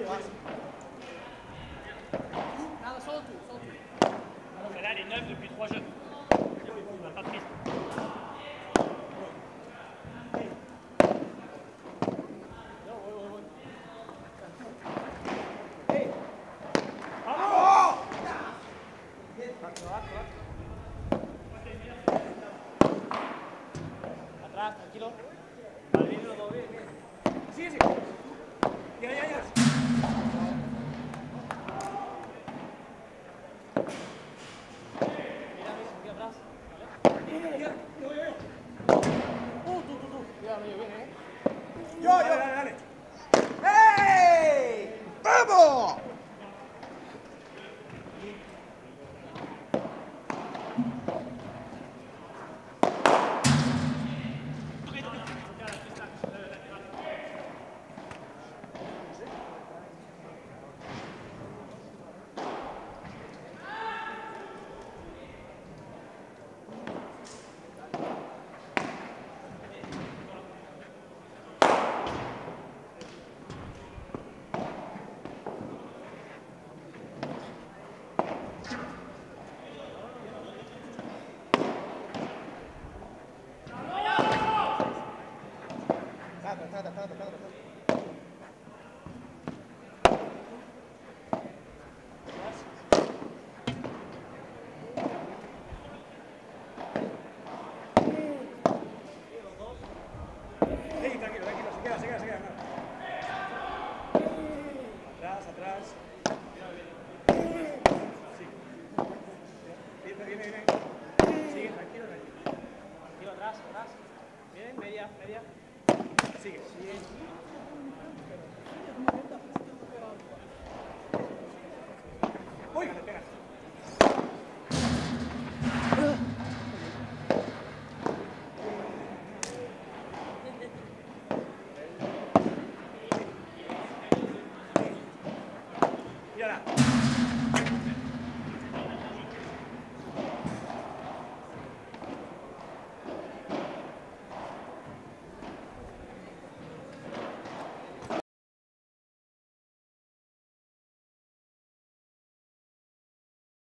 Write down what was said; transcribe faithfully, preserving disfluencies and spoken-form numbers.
Nada, solo tú, solo tú. Celle-là, elle est neuve depuis trois jeux. Pas triste. Atrás, tranquilo. Vale, bien, todo bien, bien. Sigue, sigue. Ya, ya, ya. Mira, ves, aquí atrás. ¿Vale? Ya, yo, yo, yo. Uh, tú, tú, tú. Cuidado, no, yo viene, ¿eh? Yo, yo. Dale, dale, dale. ¡Hey! ¡Vamos! Trata, trata, trata, trata. Sí, tranquilo, tranquilo, se queda, se queda, se queda. Atrás, atrás. Sí. Viene, viene, viene. Sigue, tranquilo, tranquilo. Tranquilo, atrás, atrás. Bien, media, media. Sigue. Sigue.